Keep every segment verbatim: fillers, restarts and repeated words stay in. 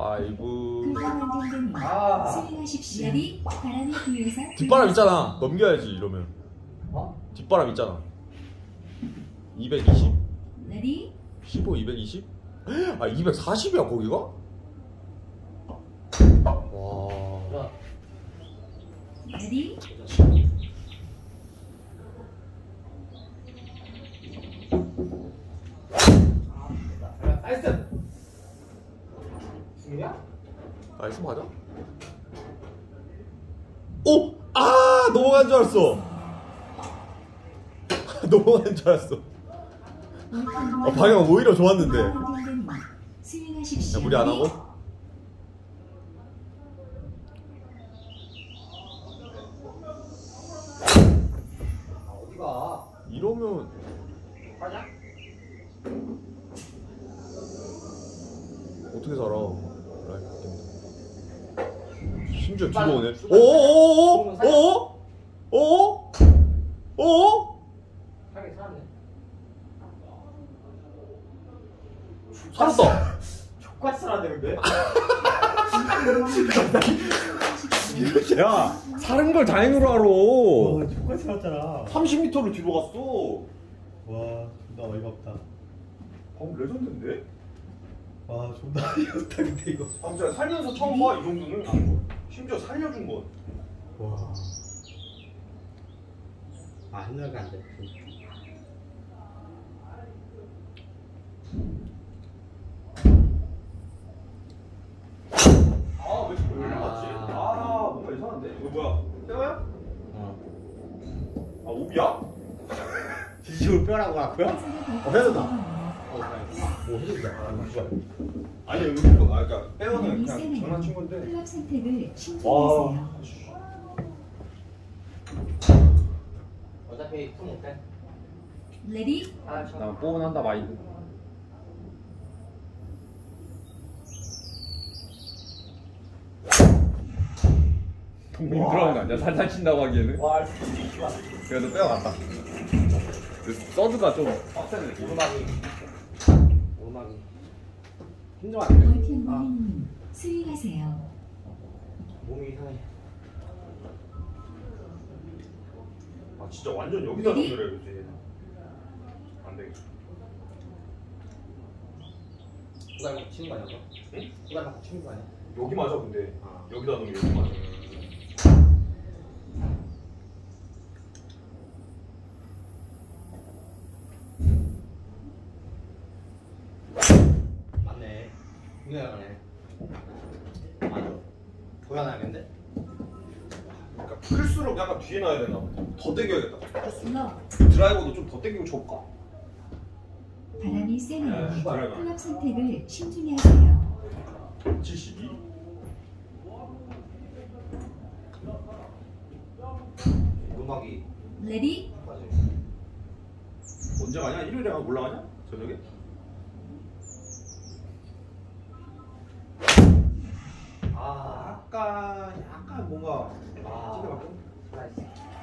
파이브. 아. 스윙하십시오. 바람이 뒤에서 뒷바람 있잖아. 넘겨야지 이러면. 어? 뒷바람 있잖아. 이백이십? 레디 십오, 이백이십? 아 이백사십이야 거기가? 와. 레디 나이스. 승이야? 나이스 맞아? 오! 아! 넘어간 줄 알았어. 넘어간 줄 알았어. 아, 방향 오히려 좋았는데. 야, 스윙하십시오. 무리 안 하고? 아, 어디가? 이러면 가자. 어떻게 살아? 라이프 바뀐다. 심지어 뒤로 오네. 오오오오! 오오! 오오! 오오! 살게 살았네. 살았다! 족같으라네 근데. 야! 사는 걸 다행으로 알아. 와, 족같이 살았잖아. 삼십 미터를 뒤로 갔어. 와, 존나 어이가 없다. 방금 레전드인데? 와, 존나 어이가 없다, 근데 이거. 아, 진짜 살면서 처음 봐, 이 정도는. 심지어 살려준 건. 와. 아, 힘들게 안 돼. 아, 왜 자꾸 여기로 갔지? 아, 뭔가 이상한데? 이거 뭐야? 뼈야? 어. 아, 오비야? 지지울 뼈라고 하고요? 어, 해줬다. 오, 해준다. 아, 좋아. 아니, 여기, 아, 그니까, 빼어는 그냥 장난친 건데. 클럽 선택을 와. 신중하세요. 어차피 투 못해. 레디 아, 저. 나 뽀원한다, 마이드. 동공 들어간 거 아니야? 살살 친다고 하기에는? 와, 진짜. 그래도 빼어갔다. 서드가 좀 빡세네. 오르막이. 오르막이. 힘들어하네. 월튼 아, 몰리님 스윙하세요. 몸이 이상해. 아, 진짜 완전 여기다 레디? 넣으래야지. 안 되겠어. 누가 이거 치는 거 아니야? 너? 응? 누가 이거 치는 거 아니야? 여기 맞아, 근데. 아. 여기다 넣으면 여기 맞아. 맞네. 이거 나가네. 맞아. 보여놔야겠는데? 그러니까 클수록 약간 뒤에 놔야 되나 보다. 더 당겨야겠다. 슬러 드라이버도 좀 더 당기고 줘볼까? 바람이 세네요. 네, 드라이버. 클럽 선택을 신중히 하세요. 칠십이. 오르막이. 레디 맞아. 언제 가냐? 일요일에 가면 올라가냐? 저녁에? 아, 약간 약간 뭔가 아. 나이스.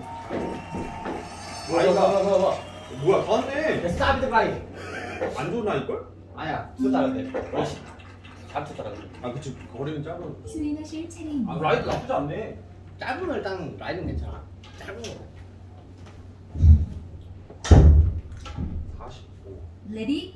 뭐야 이거 이거 봐, 봐, 봐. 뭐야 다 왔네. 스타비드 라인. 안 좋은 라인걸? 아니야, 투 잘했네. 그렇지. 잘 쳤더라고. 아 그치 거리는 짧은. 스윙하실 차례입니다. 아 라인도 나쁘지 않네. 짧으면 일단 라인은 괜찮아. 짧은 거. 사십오. 레디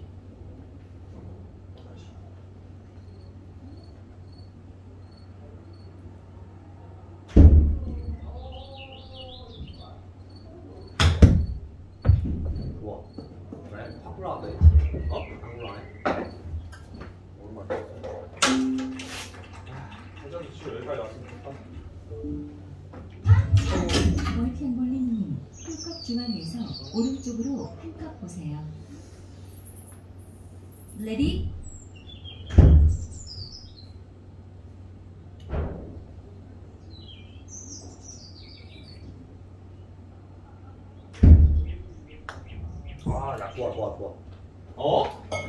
좋아. 그래, 확 올라간다. 어? 안 올라가네. 얼마? 회장도 치고 여기까지 왔으면 좋다. 월튼 몰리님 풀컵 중앙에서 오른쪽으로 한 컵 보세요. 레디 아, 야, 좋아, 좋아, 좋아. 어?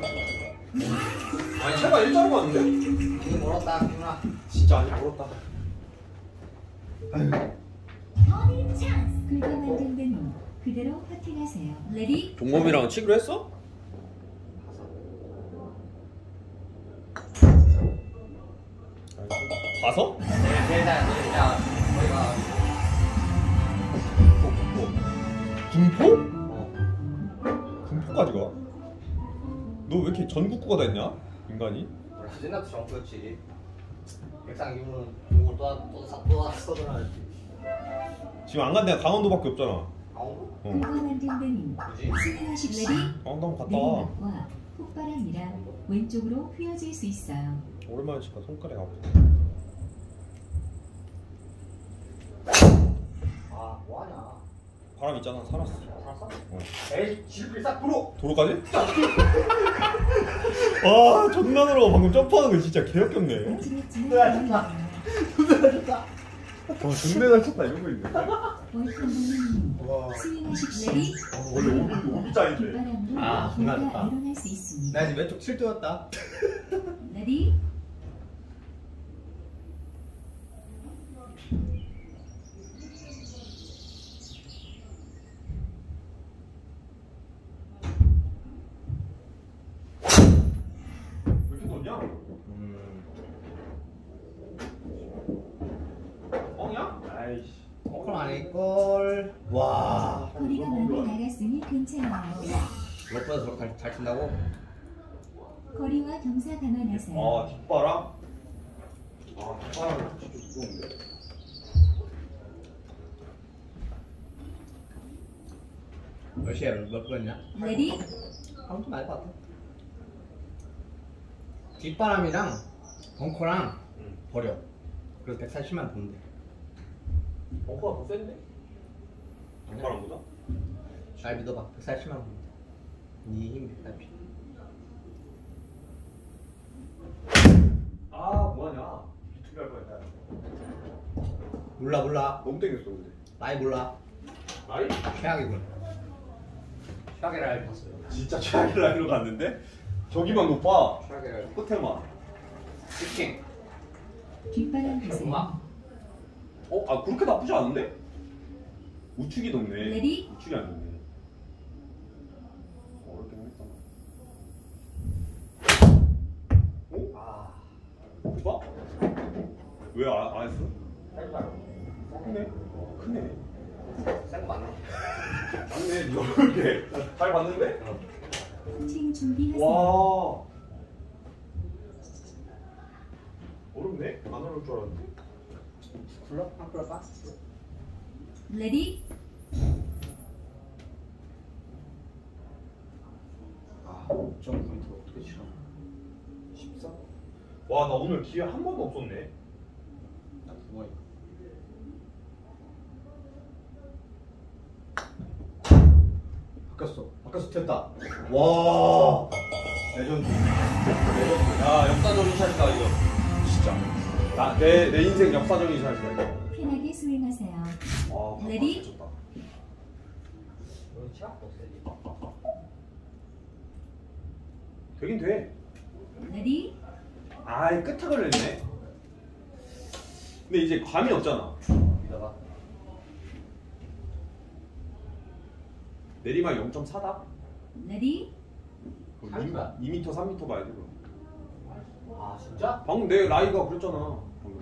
아니 제가 일자로 갔는데? 이거 멀었다, 누나. 진짜 아직 멀었다. 긁어 만든 뱀 그대로 퍼팅하세요. 레디 종범이랑 치기로 했어? 가서? 내일 내일 날 내일 야 저희가 군포? 어 군포까지 가? 너 왜 이렇게 전국구가 다 있냐? 인간이? 몰라 옛날부터 정부였지. 백상 이후는 중국을 또또또 써들어야지. 지금 안 간 데가 강원도밖에 없잖아. 강원도? 어. 불가만 댕댕님 뭐지? 수행하십시오. 강원도 한번 갔다 와. 내리막과 폭바람이라 왼쪽으로 휘어질 수 있어요. 오랜만에 치니까 손가락이 아프다. 아 뭐하냐? 바람 있잖아. 살았어. 살았어? 어. 에이 지름길 싹 불어. 도로까지? 아 존나 늘어. 방금 점프하는 거 진짜 개역겹네. 으아, 좋다. 좋다 좋다. 와 존나 잘 쳤다 이러고 있네. 월남님 와. 수행하십시오. 원래 오비 오비짜인데. 뒷바람으로 아, 공기가 정말 일어날 수 있습니다. 나 지금 왼쪽 칠 도였다. 레디 왜 이렇게 떴냐? 음. 뻥이야? 아이씨. 콩 안에 걸. 와. 거리가 많이 나갔으니 괜찮아요. 무엇보다 저렇게 잘, 잘 친다고? 거리와 경사 감안하세요. 아 뒷바람? 아 뒷바람 진짜 무서운데. 몇 시에 몇 분이냐? 레디 아무튼 알것 같아. 뒷바람이랑 벙커랑 응. 버려. 그래서 백사십만 보는데. 벙커가 더 센데? 뒷바람보다? 날 믿어봐. 백사십만 보는데. 니힘 백사십. 아 뭐하냐? 비투비 할 뻔했다. 몰라 몰라. 너무 땡겼어 근데. 나이 몰라. 나이? 최악이군. 최악의 라인 봤어요. 진짜 최악의 라인으로 갔는데? 저기만 높아. 최악의 라인. 끝에만. 치킨. 뒷바람 보세요. 음악. 어? 아 그렇게 나쁘지 않은데? 우측이 높네. 레디? 우측이 안 높네. 어렵긴 했다. 어? 아. 봐? 왜 안 안 했어? 살짝. 크네. 어, 크네. 센거 맞네. 맞네. 니 어렵게 잘 봤는데? 코칭 준비하세요. 와. 어렵네. 안 어려울 줄 알았는데. 불러? 한 불러봐. 레디 아, 오 점 구 미터 어떻게 치나? 십사? 와, 나 오늘 기회 한 번도 없었네. 나 두 번이다. 바뀌었어. 바뀌었어. 됐다. 와. 레전드. 레전드. 야, 역사적인 샷이다 이거. 진짜. 나 내 내 인생 역사적인 샷이다 이거. 편하게 수행하세요. 와, 레디? 좋다. 여기 치약도 없어야지. 되긴 돼. 레디 아이 끝에 걸렸네. 근데 이제 감이 없잖아. 믿어봐. 내리막 영 점 사다? 레디 삼 거야. 이 미터 삼 미터 봐야 돼 그럼. 아, 진짜? 방금 내 라이가 그랬잖아. 방금.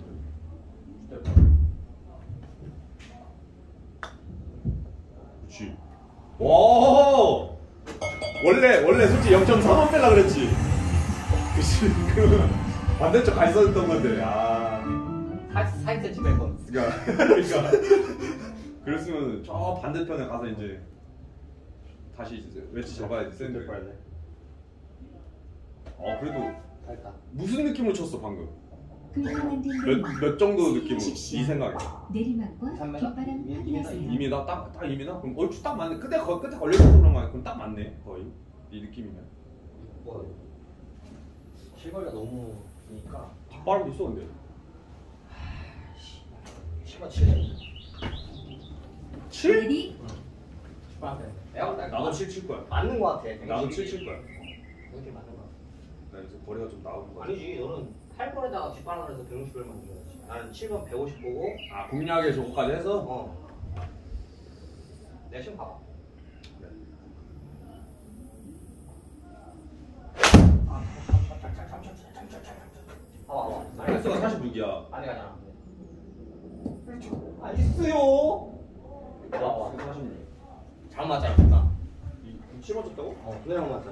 그렇지. 와. 원래 원래 솔직히 영 점 삼만 빼려 그랬지. 그치. 그러면 반대쪽 가 있었던 건데. 아. 사 센티미터 뺄 건. 그러니까 그러니까 그랬으면 저 반대편에 가서 이제 다시 이제 웨지 잡아야지 샌드. 봐야 돼. 어 그래도 됐다. 무슨 느낌으로 쳤어 방금? 불편한 몇, 댕댕이 몇 정도 느낌으로? 수행하십시오. 이 생각에 내리막과 삼 미터? 뒷바람 이- 이 미터? 확인하세요. 이미 나 딱 딱 이미 나 그럼 얼추 딱 맞네. 끝에 거 끝에 걸려서 그런 거 아니야? 그럼 딱 맞네 거의 이 느낌이면. 뭐 실거리가 너무 기니까. 뒷바람도 있어 근데. 칠번 칠. 칠? 레디 칠번 해. 내가 볼때 나도 칠 칠 거야. 맞는 거 같아. 나도 칠 칠 거야. 이렇게 맞는 거 같아. 나 이제 거리가 좀 나오는 거야. 아니지, 너는 팔 번에다가 뒷바람을 해서 백육십을 만들어야지. 나는 칠 번 백오십 보고. 아 공략에 저거까지 해서? 어. 내가 지금 봐봐. 봐봐, 봐봐. 횟수가 사십육이야. 안에 가잖아. 알겠어요. 와, 와. 사십육. 잘 맞잖아, 진짜. 칠 맞췄다고? 어, 그냥 맞잖아.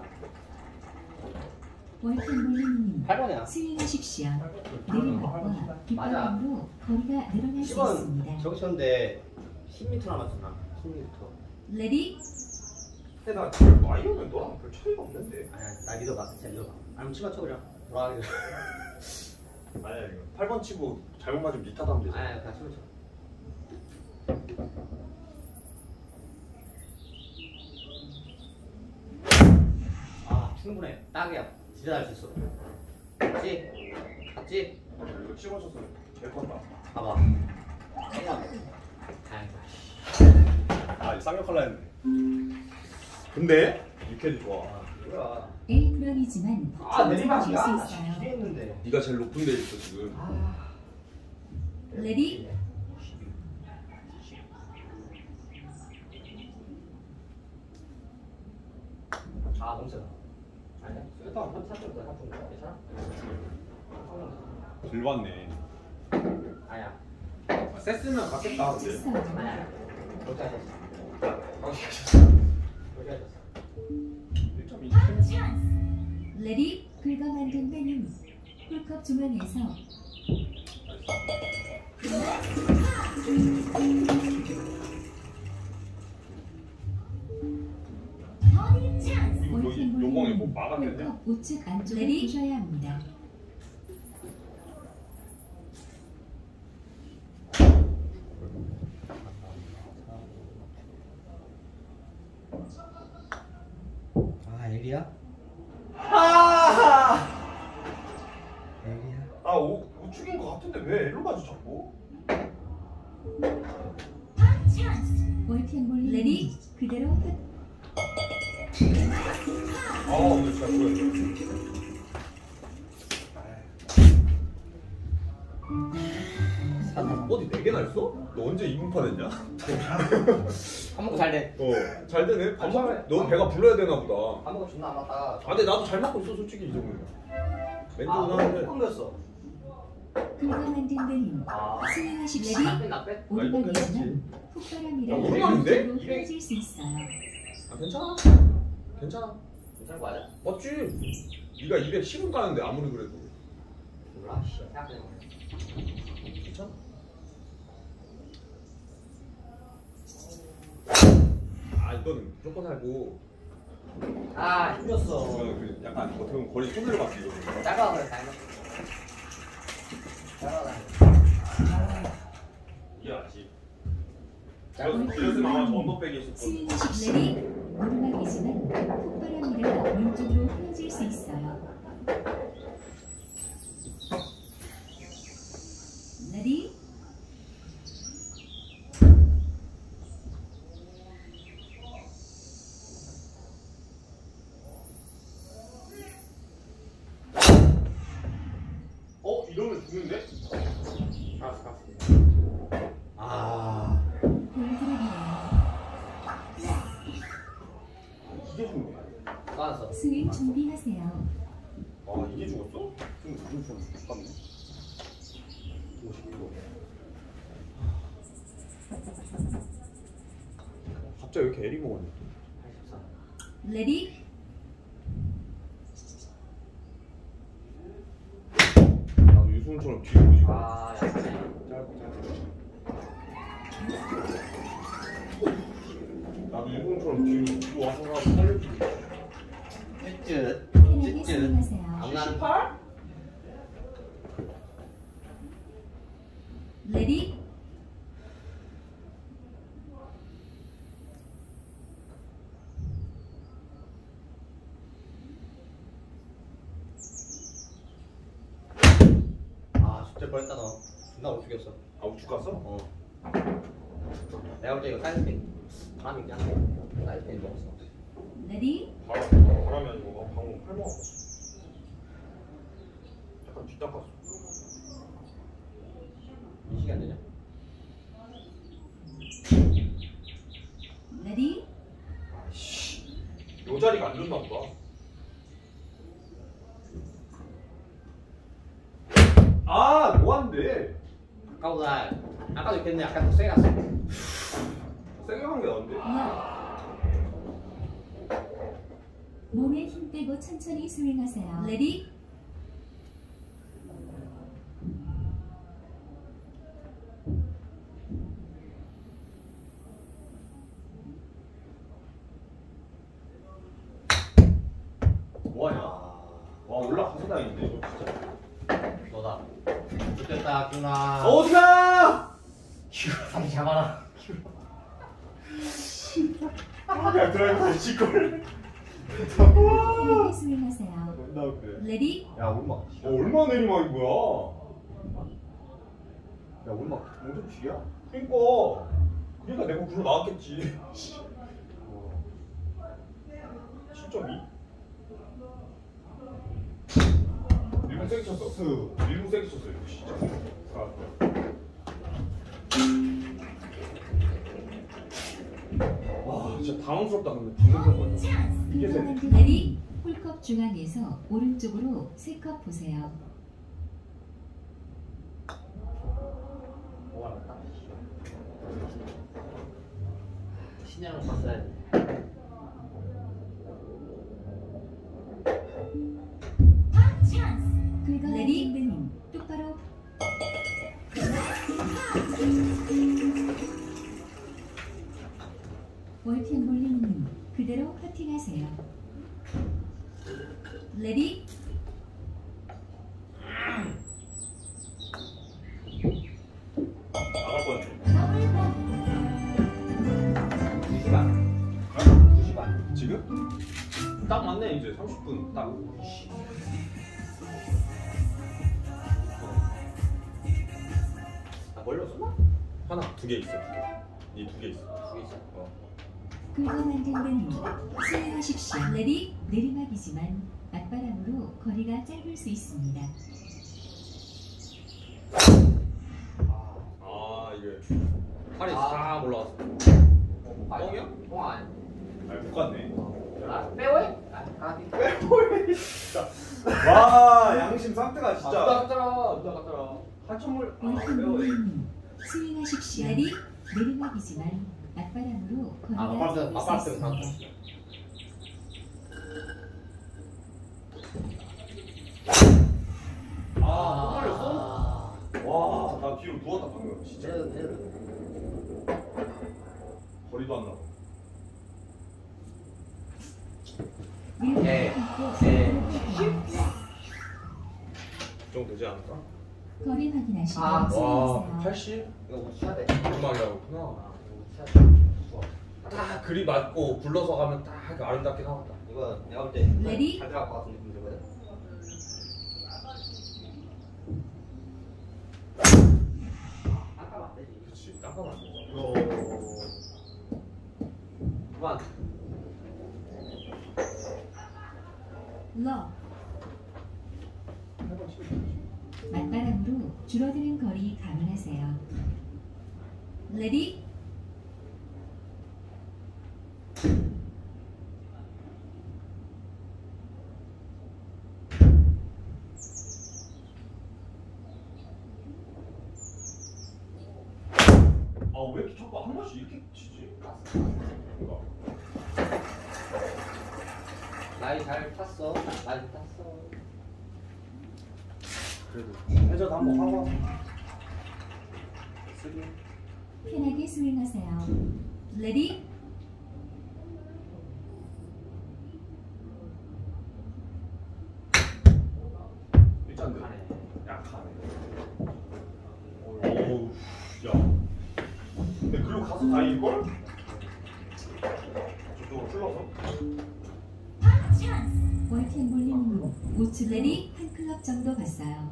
월iten볼링님 팔 번이야. 스윙하십시오. 내리막과 뒷바람으로 거리가 늘어날 수 십 번 있습니다. 저기 쳤는데 십 미터 남았잖아. 십 미터. 레디 근데 나 지금 마이오면 너랑 별 차이가 없는데. 아니야, 나 믿어봐. 진짜 믿어봐. 아니면 치마 쳐 그냥. 돌아가게. 아니야 이거 팔 번 치고 잘못 맞으면 니타 하면 되지. 아니야, 그냥 치마 쳐. 아, 충분해. 딱이야. 진짜 잘 수 있어. 맞지? 맞지? 이거 칠 맞췄어. 개 컸다. 봐봐. 생각. 다행이다. 아 쌍욕할라 했네. 근데 육회도 좋아. 뭐야? A 프런이지만 아, 내리막이 내리막이야. 수 있어요. 기대했는데. 네가 제일 높은 데 있어 지금. 아. 레디 아, 너무 세다. 아니야. 세다. 한 사 정도 한 정도. 괜찮아? 들 봤네. 아니야. 아, 셌으면 갔겠다 근데. 쳤어요. 아니야. 그렇게 하셨어. 그렇게 하셨어. 일 점 이. 레디 긁어 만든 배님 홀컵 중앙에서 이거 뭐 이- 요거에 뭐 막았겠냐? 홀컵 우측 안쪽에 두셔야 합니다. 아 엘이야? 아! 엘이야? 아 우, 우측인 것 같은데 왜 L로 가지 자꾸? 월텐볼링 레디 그대로 끝. 아 오늘 진짜 모르겠네. 어디 네 개나 했어? 너 언제 이분파 됐냐? 밥 먹고 잘 돼. 어, 잘 되네. 밥 아, 먹. 처음에- 너 배가 불러야 되나 보다. 밥 먹고 존나 안 왔다가. 아, 근데 나도 잘 먹고 있어, 솔직히 이 정도면. 맨 아, 정도 하는데. 끓였어. 긁어 만든 배님 아. 스윙하십시오. 나빼 나빼. 아, 이거 괜찮지. 오르막이지만 훅바람이라 야, 오르막인데? 왼쪽으로 흐려질 수 있어요. 아, 괜찮아. 괜찮아. 괜찮은 거 아니야? 맞지? 네가 이백십은 가는데 아무리 그래도. 몰라. 씨. 생각해. 괜찮아. 아, 이거는 무조건 살고. 아, 힘들었어. 이거는 그 약간 어떻게 보면 거리 손으로 갔지, 이거는. 짧아 그래, 짧아. 짧아. 이게 알지. 짧아. 이랬으면 아마 저 언더백이 있을 거야. 스윙하십시오. 레디 오르막이지만 훅바람이라 왼쪽으로 흐려질 수 있어요. 레디 어? 이러면 죽는데? 알았어, 알았어. 아 볼드랍이에요. 이게 죽네. 나왔어. 스윙 준비하세요. 아, 이게 죽었어? 좀 무슨 좀 죽었네. 오십육 번. 갑자기 왜 이렇게 에리 먹었냐? 팔십사. 레디 나도 유승훈처럼 뒤로 보지. 아, 약하네. 짧고 짧고. 나도 유승훈처럼 뒤로 뒤로 와서 가고 살려주고. 쯧쯧. 편하게 쯧쯧. 스윙하세요. 암난. 레디 아, 진짜 뻔했다 너. 존나 우측이었어. 아, 우측 갔어? 어. 내가 볼 때 이거 사이드핀 바람이 있냐? 사이드핀 먹었어. 레디 바람, 바람이 아니고 방금 팔 먹었어. 약간 뒤닦았어. 인식이 안 되냐? 레디 아이씨. 요 자리가 안 좋나 보다. 아, 뭐야? 돼. 아까보다 아까도 있겠네. 약간 더 세게 갔어. 세게 간 게 나은데? 몸에 힘 빼고 천천히 스윙하세요. 레디? 뭐하냐? 와 올라가서 다행인데 이거 진짜. 너다. 좋겠다 준아. 어디가? 다시 잡아라. 야 드라이버 지걸. 편하게 스윙하세요. 나 그래. 레디? 야 얼마? 어 얼마 내리막이 뭐야? 야 얼마 공점 치기야? 그니까 그니까 내가 그거 나왔겠지. 칠 점 이? 일본 세게 쳤어. 일본 세게 쳤어 이거 진짜. 아, 와 진짜 당황스럽다 근데 방금 건 이게 되네. 레디? 홀컵 중앙에서 오른쪽으로 세 컵 보세요. 뭐 알았다. 신년을 봤어야 돼. 긁어 레디? 님 똑바로. 월팅볼링님 그대로 퍼팅하세요. 레디? 나갈 뻔했네. 두 시간. 어? 두 시간. 지금? 딱 맞네 이제 삼십 분 딱. 아 멀리 었나? 하나 두 개 있어 두 개. 이 두 개 있어. 두 개 있어. 어. 긁어 만든 님 스윙하십시오. 레디? 내리막이지만 맞바람으로 거리가 짧을 수 있습니다. 아 이게 팔이 아. 싹 올라갔어. 뻥이야? 뻥 아니야. 아니 못 갔네. 아 빼오해? 아 가디. 와 양심 상태가 아 누가 갔더라. 누가 갔더라. 한천물. 월팅볼링님 스윙하십시오. 레디? 내리막이지만 맞바람으로 거리가 아 맞다. 짧을 맞다. 수 맞다. 있습니다. 아, 또 걸렸어? 와, 나 뒤로 누웠다 방금. 진짜. 내려 내려. 거리도 안 나고. 예. 좀 되지 않을까? 거리 확인하시고 아, 스윙하세요. 팔십? 이거 못 쳐야 돼. 오르막이라고 했구나. 아 이거 못 쳐야 돼. 딱 그리 맞고 굴러서 가면 딱 아름답게 나왔다. 이거 내가 볼 때 레디? 잘 들어갈 것 같은 느낌 들거든. 깜깜 안 되지. 그렇지. 깜깜 안 되지. 그만. 러 맞바람으로 줄어드는 거리 감안하세요. 레디? 아, 왜 이렇게 자꾸 한 번씩 이렇게 치지? 뭔가. 나이 잘 탔어. 나이 탔어. 그래도 회전 한번 하고. 쓰리. 편하게 스윙하세요. 레디? 일단 가네. 약하네. 어우, 야. 근데 글로 가서 다행일걸? 저쪽으로 흘러서? 월팅볼링님 우측 레디? 한 클럽 정도 갔어요.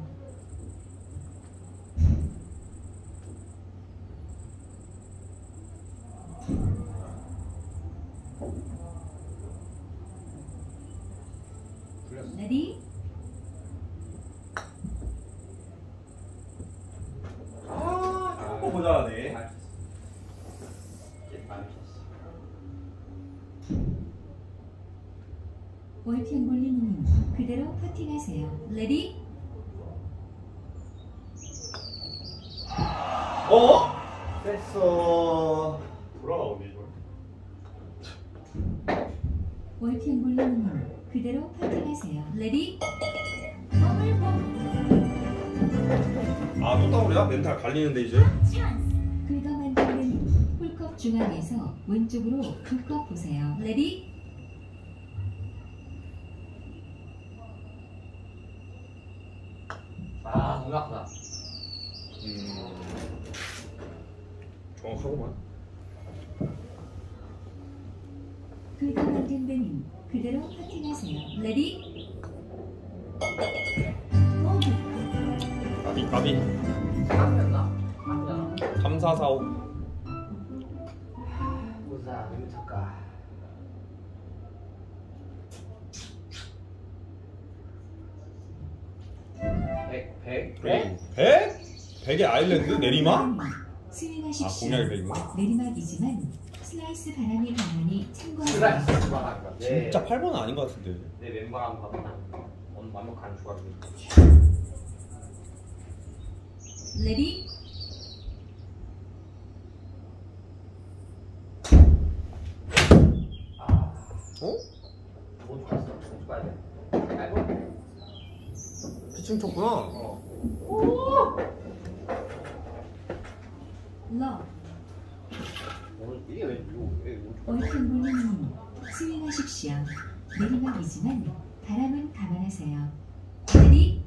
풀렸어. 레디? 아, 조금 모자라네. 잘 쳤어. 이제 많이 쳤어. 월팅볼링님 그대로 퍼팅하세요. 레디? 어? 됐어. 돌아가오네 이걸. 월평골님 그대로 파팅하세요. 레디 버블bomb 아, 또 따오랴? 멘탈 갈리는데 이제. 긁어 만드는 홀컵 중앙에서 왼쪽으로 두 컵 보세요. 레디 아, 너무 아프다. 음. 정확하구만. 긁어 만드는 그대로 파팅하세요. 레디 버블 까비 까비. 아프였나? 아프잖아. 삼, 사, 사, 오. 보자, 너무 착가. 백, 백, 백? 백? 백의 아일랜드? 내리막? 스윙하십시오. 아, 공략이 백이구나. 내리막이지만 슬라이스 바람이 강하니 참고하세요. 슬라이스 말하는 거야. 네. 진짜 팔 번은 아닌 것 같은데. 내 멤버랑 봐봐. 오늘 완벽한 조각이. 레디 아, 어? 못 죽었어. 못 죽어야 돼. 아이고. 피칭 쳤구나. 어. 러 오늘 이게 왜 이거 왜못 죽어? 월평골님 스윙하십시오. 내리막이지만 바람은 감안하세요. 레디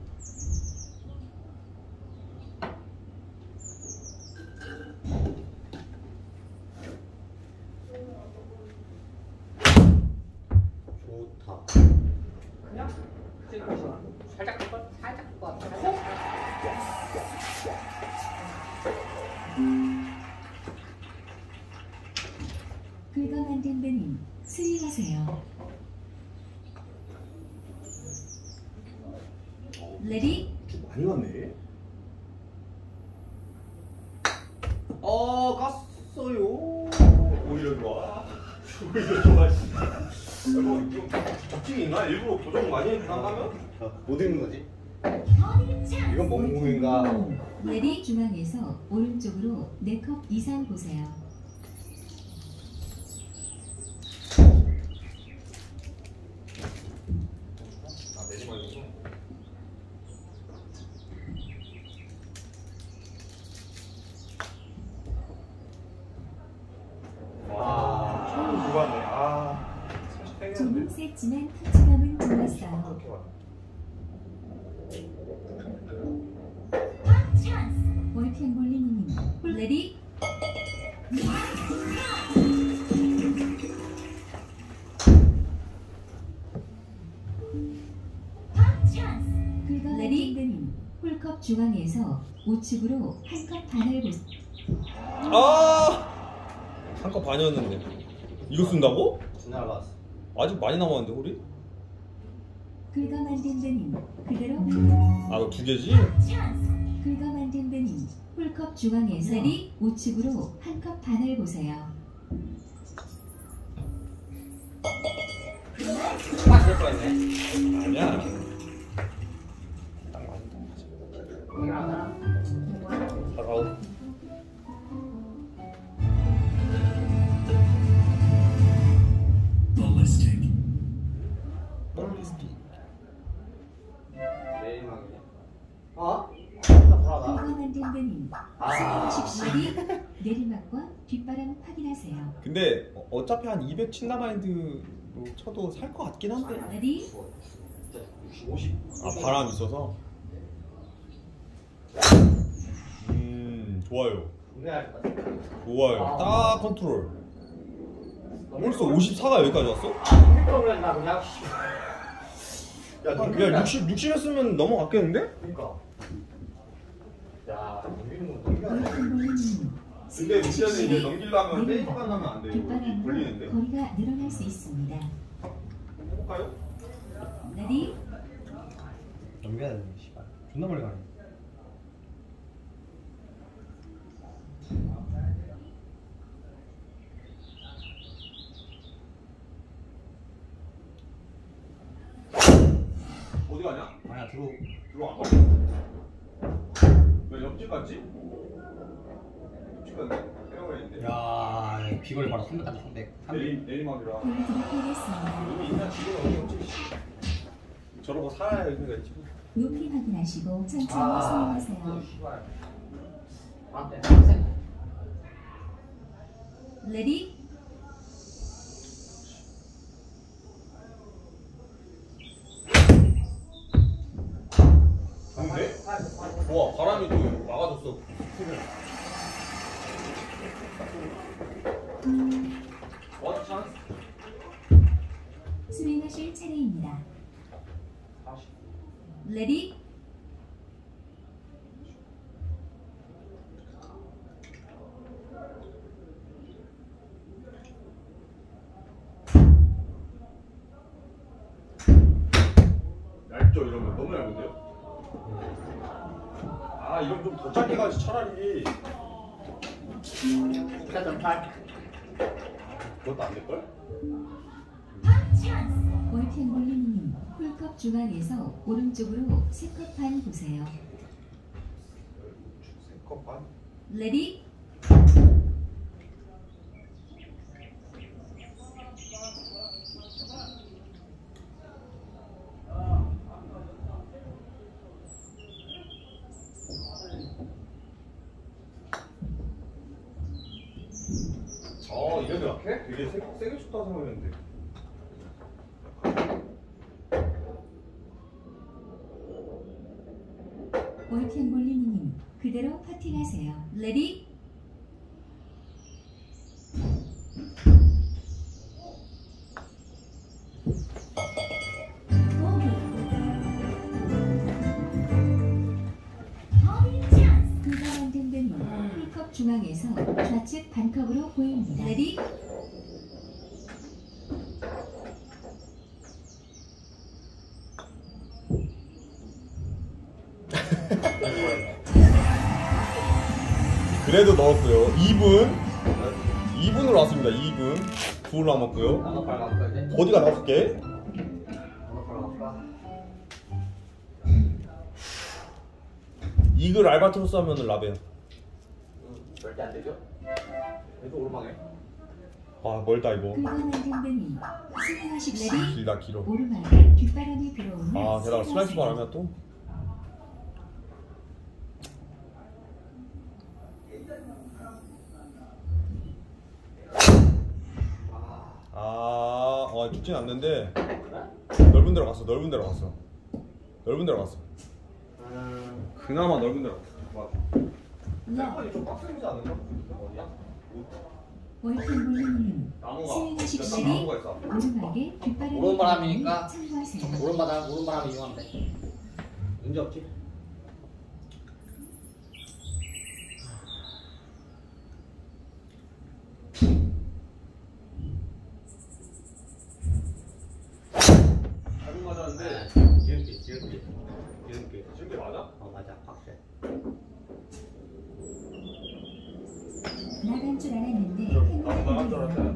좋다. 그냥 찍어서 살짝 꺾어, 살짝 꺾어. 긁어 만든다님 스윙하세요. 레디 많이 왔네. 어, 깠어요. 오히려 좋아. 오히려 좋아. 이거 이거 적칭인가? 일부러 고정 많이 했나가면? 못 읽는 거지? 이건 뭔 공인가? 레디 중앙에서 오른쪽으로 네 컵 이상 보세요. 아, 내리막이고. 와, 처음 좋았네. 아, 조금 셌지만 터치감은 좋았어요. 이렇게 왔네. 월평골님 레디 긁어 레디 홀컵 중앙에서 우측으로 한 컵 반을 보세요. 아! 한 컵 반이었는데. 이거 쓴다고? 진짜 알았어. 아직 많이 남았는데, 우리? 긁어 만든다님 그대로 아, 이거 두 개지? 긁어 만든다님 홀컵 중앙에서 레디 우측으로 한 컵 반을 보세요. 딱 될 뻔했네. 아니야. 이거 하나. 아우. Ballistic. 내리막이네. 어? 나 긁어 불안하다. 만든다님 아. 스윙하십시오. 뒷- 뒷바람 확인하세요. 근데 어- 어차피 한 이백 친다 마인드로 쳐도 살 것 같긴 한데. 레디 진짜 육십, 오십. 아, 바람 있어서. 음, 좋아요. 분해할 것 같아. 좋아요. 아. 딱 컨트롤. 벌써 오십사가 여기까지 왔어? 아, 그러면 나 그냥. 야, 야 육십, 육십 했으면 넘어갔겠는데? 그러니까. 야, 넘기는 건 넘겨야 돼. 월평골님 근데 미션은 이제 넘기려면 내리막. 페이커가 나면 안 돼요. 뒷바람으로 걸리는데. 거리가 늘어날 수 있습니다. 해볼까요? 레디 넘겨야 되네, 씨발. 존나 멀리 가네. 어디 가냐? 아니야, 들어. 들어와. 왜 옆집 갔지? 건데. 해버리는데. 야 비거리 바로 삼백 간다 삼백. 내리 내리막이라. 골 드롭하겠습니다. 여기 있나 지금 어디 없지? 저러고 살아야 의미가 있지. 높이 확인하시고 천천히 아, 사용하세요. 또 씨발. 안돼. 빡세. 레디 근데? 와 바람이 또 막아줬어. 원 찬스. 스윙하실 차례입니다. 레디 얇죠 이러면 너무 얇은데요? 아 이러면 좀 더 짧게 가지 차라리. 사 점 팔. 그것도 안 될걸? 월텐볼리님 홀컵 중앙에서 오른쪽으로 세 컵 반 보세요. 세컵 반? 레디 어 이래도 약해? 되게 세, 세게 쳤다 생각했는데. 월텐볼리님 그대로 퍼팅하세요. 레디 불가만 등등이 홀컵 중앙에서 좌측 반컵으로 보입니다. 레디 그래도 넣었고요. 이 분 이 분으로 왔습니다. 이 분 구를 남았고요. 나도 발광 이제. 버디가 다섯 개. 나도 발광. 이글 알바트로스 하면은 라벤. 절대 안 되죠? 계속 오르막에. 아 멀다 이거. 불가만 등등이 스윙하실 레디 길다 길어. 오르막에 뒷바람이 들어오면 아 게다가 슬라이스 스윙하세요. 바람이야 또. 아, 어, 죽진 않는데 넓은 데로 갔어. 넓은 데로 갔어. 넓은 데로 갔어. 음. 그나마 넓은 데로 갔어. 맞아. 러 좀 빡세지 않을까? 어디야? 월텐볼리님 나무가. 스윙하실 진짜 레디 나무가 있어. 오르막에 뒷바람이 오른바람이니까 들어오니 참고하세요. 오른바람 오른바람이 이용하면 돼. 문제 없지? 잘못 맞았는데. 지름길 지름길 지름길. 지금 게 맞아? 어 맞아 확실해. 나간 줄 알았는데 나도 나간 줄 알았다.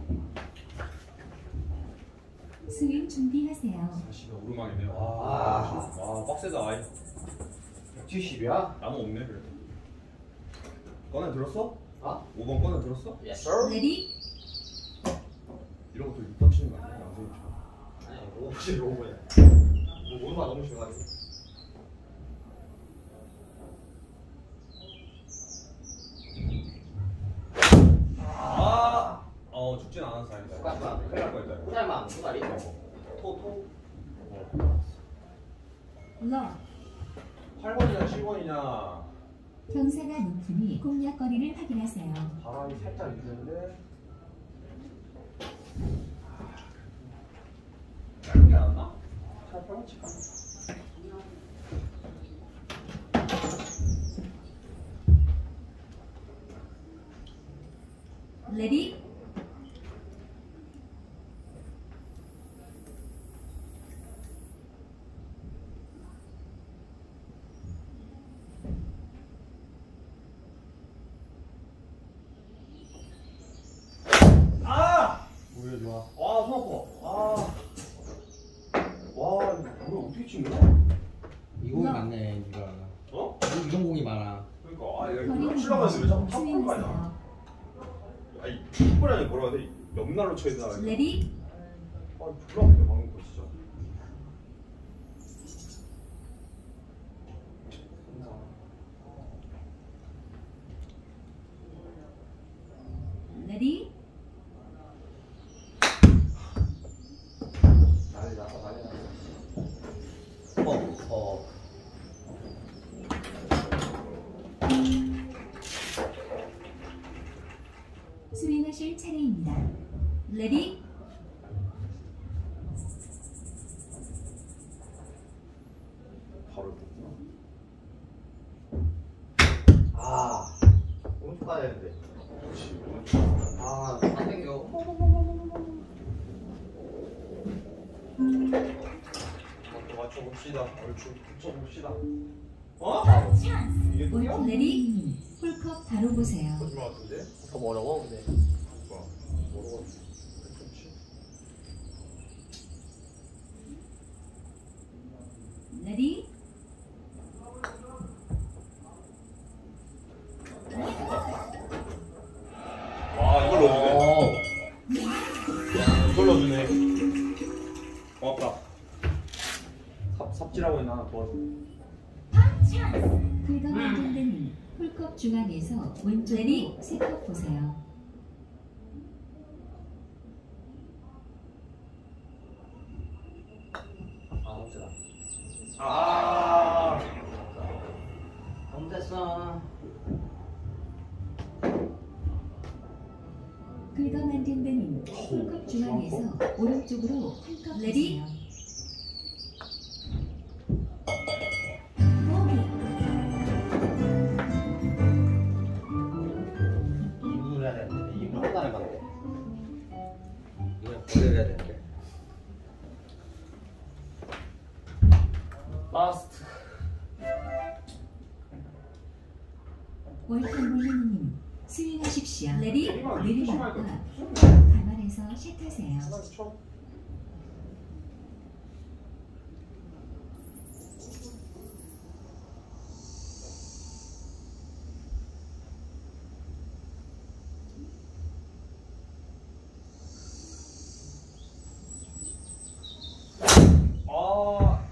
스윙 준비하세요. 다시가 오르막이네. 와, 아. 와 빡세다. 아이. 백칠십이야? 나무 없네 그래도. 꺼내 들었어? 어? 오 번 꺼내 들었어? Yes sir. 레디 이런 것도 육 번 치는 거 아니야? 양손이 쳐. 아니 오십이 오 번이야. 뭐 오른발 너무 심하지. 아, 어 죽진 않았어 다행이다. 수고했어. 큰일 날 뻔했다. 후달만 후달이. 토토. 러 팔 번이냐 칠 번이냐. 경사가 높으니 공략거리를 확인하세요. 바람이 살짝 있는데. 짧은 게 낫나? 잘 팔 번 칠까? 레디 아! 오히려 좋아. 아, 손 아파. 아. 와, 이거 어떻게 친 거야? 이 공이 많네 니가. 어? 이- 이런 공이 많아. 그러니까 아, 얘 거리 출렁하는데 왜 자꾸 탑골 스윙하세요. 가냐? 아니 탑골이 뭐라 해야 돼? 옆날로 쳐야 되나? 레디 아 졸라 아프네 방금 거 진짜. 레디 난리 났어 난리 났어. 어 어. 스윙하실 차례입니다. 레디 바로 했구나. 아 오른쪽 가야 되는데. 그렇지. 아, 안 땡겨. 또 맞춰봅시다. 얼추 붙여봅시다. 어? 이게 올 또야? 레디 홀컵 바로 보세요. 거짓말 같은데? 더 어려워 근데. 뭐야? 뭐라고? 좋지. 레디 아 이걸 넣어주네. 이걸 넣어주네. 고맙다. 삽, 삽질하고 있나 하나 도와줘. 긁어 당긴다는 홀컵 중앙에서 왼쪽 레디 세컵 보세요. 아 혼자다. 아. 혼자서. 긁어 만든다는 홀컵 중앙에서 오른쪽으로 한컵 레디 이분을 해야 되는데 이분 하나를 가는데. 이건 버려야 되는데. 라스트. 월탄볼리님 스윙하십시오. 레디 내리막, 내리막과 내리막. 감안해서 샷하세요. 하나 쳐. 아.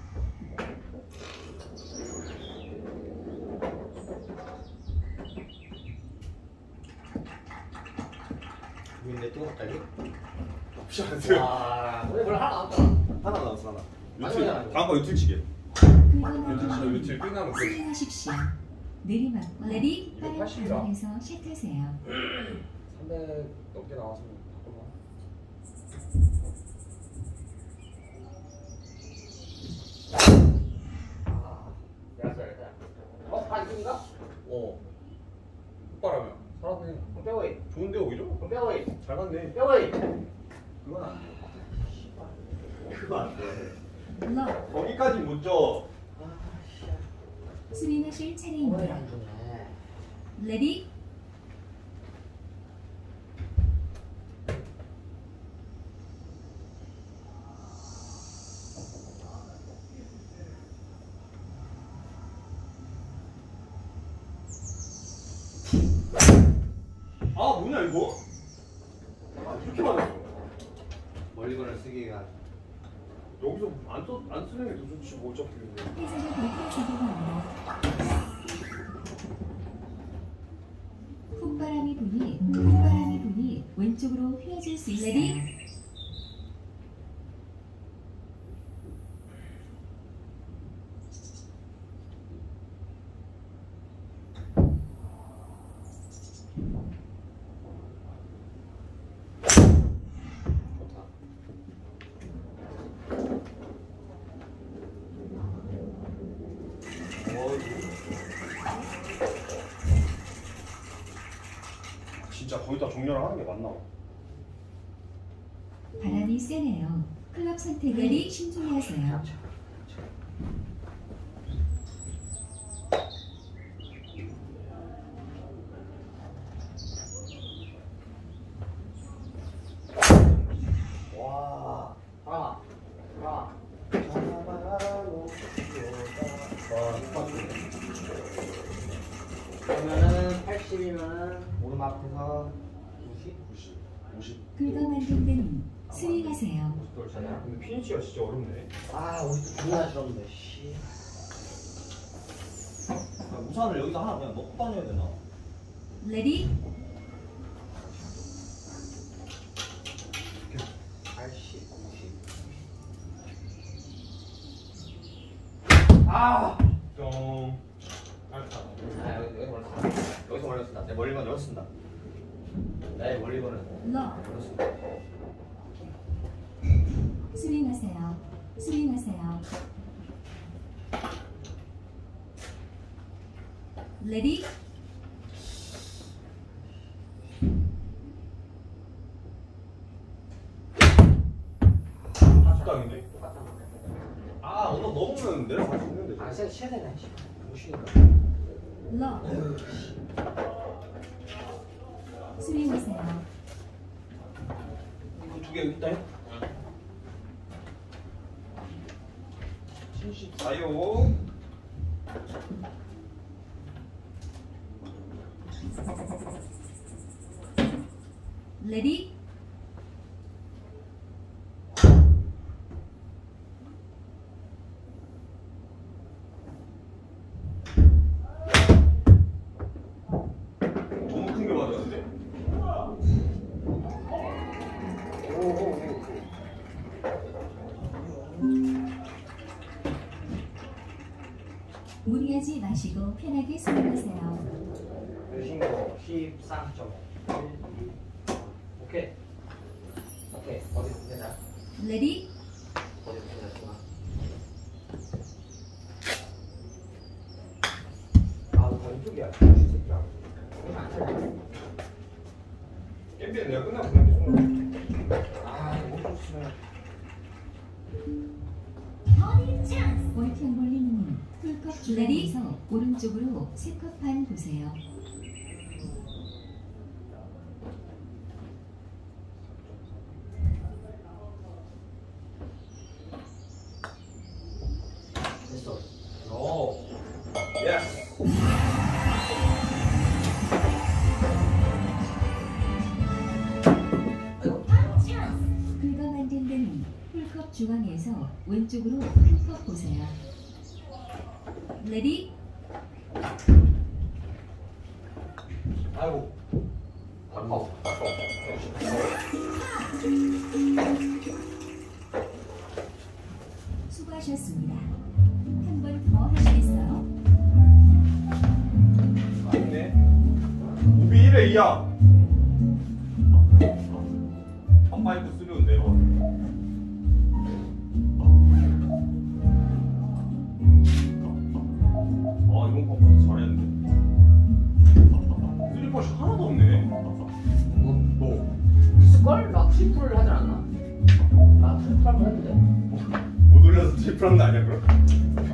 근데 또 헷갈려? 없지 않으세요? 와, 우리 뭘 하나 남았다. 하나 나왔어 하나. 아니, 유틸. 아니, 아니. 다음 거 유틸치기. 긁어 유틸 치자 만든다는 유틸 끝나면 끝. 스윙하십시오. 내리막과 레디 이거 빠른 팔십이다. 감안해서 샷하세요. 삼백 넘게 나왔으면 잠깐만. 아, 내가 써야겠다. 어, 아 이건가? 어. 똑바라면 살았네. 그럼 빼워이. 좋은데 오히려? 그럼 빼워이. 잘 갔네. 빼워이. 그건 안 돼. 그건 안 돼. 러 거기까지 못 줘. 스윙하실 오래 차례입니다. 안 주네. 레디 아 뭐냐 이거? 아 이렇게 맞았어. 멀리건을 쓰기가. 여기서 안써안 쓰는 게 더 좋지 뭐 어차피 근데. 회전을 그렇게 제공합니다. 훅바람이 부니 훅바람이 부니 왼쪽으로 휘어질 수 있어요. 레디 좋다. 진짜 거기다 종료를 하는 게 맞나? 바람이 세네요. 클럽 선택 레디 신중히 하세요. 와, 하나, 하나. 와, 이거 맞추네. 그러면은 오십이면은 오르막에서 구십? 구십, 오십. 긁어 만든 뱀 스윙하세요. 오십 돌잖아. 근데 피니치가 진짜 어렵네. 아 우리 또 존나 싫었는데 씨. 야, 우산을 여기서 하나 그냥 넣고 다녀야 되나? 레디 팔십, 구십. 아! 뿅. 아 여기 여기서 멀리 여기서 멀리 쓴다. 내 멀리건 여기서 쓴다. 내 멀리건은 러 여기서 쓴다. 스윙하세요. 스윙하세요. 레디 합당인데? 아, 언덕 넘으면 내려갈 수 있는데. 아 세, 세대네. 못 쉬니까. 러 스윙하세요. 이거 두 개 여기 있다 해? 칠십사요. 레디 너무 큰 게 맞았는데? 무리하지 마시고 편하게 스윙하세요. 유신고 십삼 점 일, 이. 오케이. 오케이. 어디 되나? 레디 어디 되나? 좋아. 아, 너 왼쪽이야. 새끼야. 안 살려. 엠비엔 내가 끝나고 그냥 계속 아, 못 줬으면. 월평볼리님 풀컵 주라리에서 오른쪽으로 세 컵 반 보세요. 됐어. 오. 예스. 긁어 만든 뱀 풀컵 중앙에서 왼쪽으로 큰 컵 보세요. 레디 아이고. 아까워. 아까워. 수고하셨습니다. 한 번 더 하시겠어요? 아니네. 오비 일에 이야. 한파이브 쓰면 네 번. 아, 이번 거 잘했는데. 쓰리퍼시 하나도 없네. 뭐, 너. 있을걸? 나 트리플 하지 않았나? 나 트리플 한번 했는데. 못 올려서 트리플 한거 아니야, 그럼?